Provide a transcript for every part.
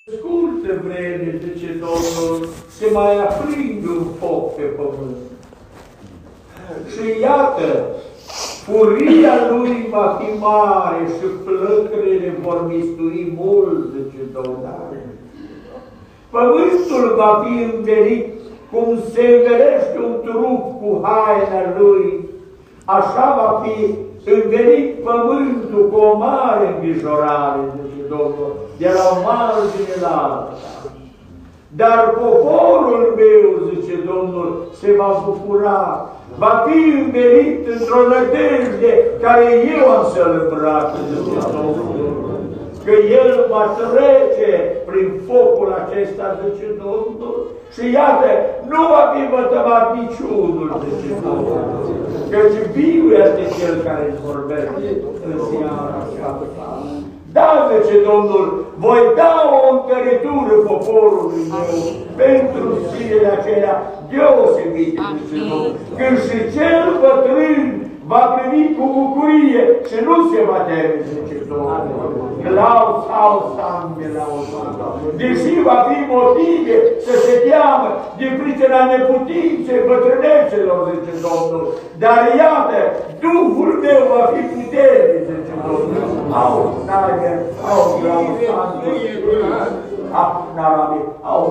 Scurtă vreme, zice Domnul, se mai aprinde un foc pe pământ. Și iată, furia lui va fi mare și plăcările vor mistui mult, zice Domnul. Pământul va fi învelit cum se învelește un trup cu haina lui, așa va fi învelit pământul cu o mare îngrijorare, zice Domnul, de la o margine la alta. Dar poporul meu, zice Domnul, se va bucura, va fi învelit într-o nădejde care eu am să-l îmbrace, zice Domnul, că el va trece prin focul acesta, zice Domnul, și iată, nu va fi vătămat niciunul, zice Domnul, căci viu este cel care îți vorbește în seara aceasta. Da, zice Domnul, voi da o întăritură poporului meu pentru zilele acelea deosebite, zice Domnul, când și cel bătrân va privi cu bucurie și nu se va teme, zice Domnul. Glaus aus angelaus. Deși va fi motive să se teamă din pricina neputinței bătrânețelor, zice Domnul, dar iată, Duhul meu va fi puternic, zice Domnul. Au snage, au glaus angelaus. Au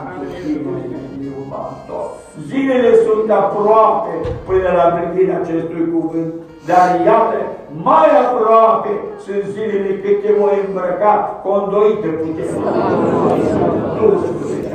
zilele sunt aproape până la plinirea acestui cuvânt, dar iată, mai aproape sunt zilele când te voi îmbrăca cu o îndoită putere.